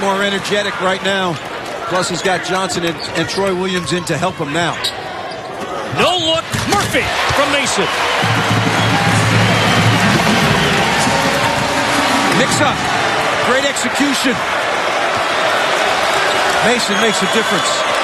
more energetic right now. Plus, he's got Johnson and Troy Williams in to help him now. No look. Murphy from Mason. Mix up. Great execution. Mason makes a difference.